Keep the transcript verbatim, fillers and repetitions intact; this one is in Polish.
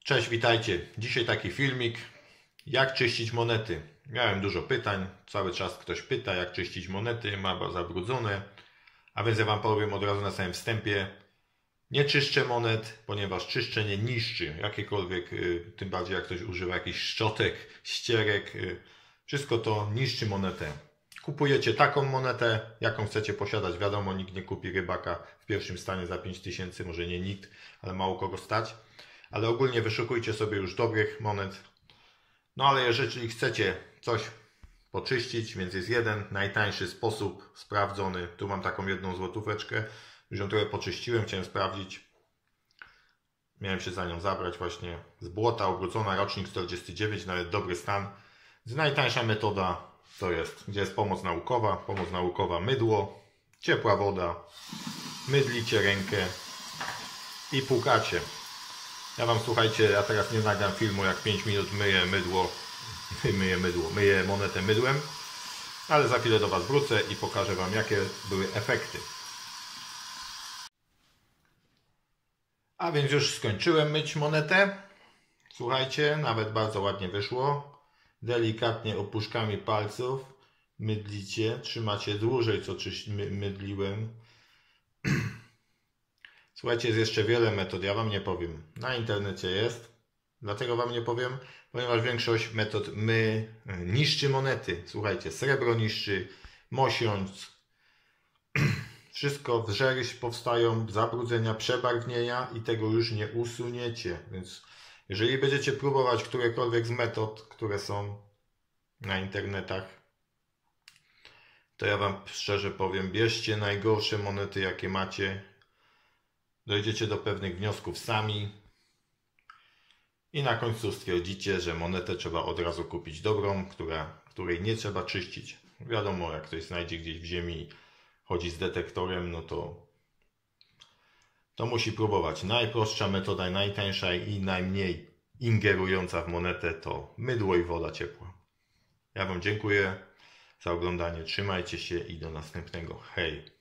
Cześć, witajcie. Dzisiaj taki filmik, jak czyścić monety. Miałem dużo pytań, cały czas ktoś pyta, jak czyścić monety, ma zabrudzone. A więc ja Wam powiem od razu na samym wstępie, nie czyszczę monet, ponieważ czyszczenie niszczy jakiekolwiek, tym bardziej jak ktoś używa jakichś szczotek, ścierek, wszystko to niszczy monetę. Kupujecie taką monetę, jaką chcecie posiadać. Wiadomo, nikt nie kupi rybaka w pierwszym stanie za pięć tysięcy, może nie nikt, ale mało kogo stać. Ale ogólnie wyszukujcie sobie już dobrych monet. No ale jeżeli chcecie coś poczyścić, więc jest jeden najtańszy sposób sprawdzony. Tu mam taką jedną złotóweczkę. Już ją trochę poczyściłem, chciałem sprawdzić. Miałem się za nią zabrać właśnie z błota, ubrudzona, rocznik czterdziesty dziewięć, nawet dobry stan. Więc najtańsza metoda to jest, gdzie jest pomoc naukowa. Pomoc naukowa, mydło, ciepła woda. Mydlicie rękę i płukacie. Ja Wam, słuchajcie, ja teraz nie nagram filmu, jak pięć minut myję mydło, myję mydło, myję monetę mydłem, ale za chwilę do Was wrócę i pokażę Wam, jakie były efekty. A więc już skończyłem myć monetę. Słuchajcie, nawet bardzo ładnie wyszło. Delikatnie opuszkami palców mydlicie, trzymacie dłużej, co mydliłem. Słuchajcie, jest jeszcze wiele metod, ja Wam nie powiem. Na internecie jest, dlatego Wam nie powiem, ponieważ większość metod my niszczy monety. Słuchajcie, srebro niszczy, mosiąc, wszystko, wrzery powstają, zabrudzenia, przebarwnienia i tego już nie usuniecie. Więc jeżeli będziecie próbować którekolwiek z metod, które są na internetach, to ja Wam szczerze powiem, bierzcie najgorsze monety, jakie macie. Dojdziecie do pewnych wniosków sami i na końcu stwierdzicie, że monetę trzeba od razu kupić dobrą, która, której nie trzeba czyścić. Wiadomo, jak ktoś znajdzie gdzieś w ziemi, chodzi z detektorem, no to, to musi próbować. Najprostsza metoda, najtańsza i najmniej ingerująca w monetę to mydło i woda ciepła. Ja Wam dziękuję za oglądanie, trzymajcie się i do następnego. Hej!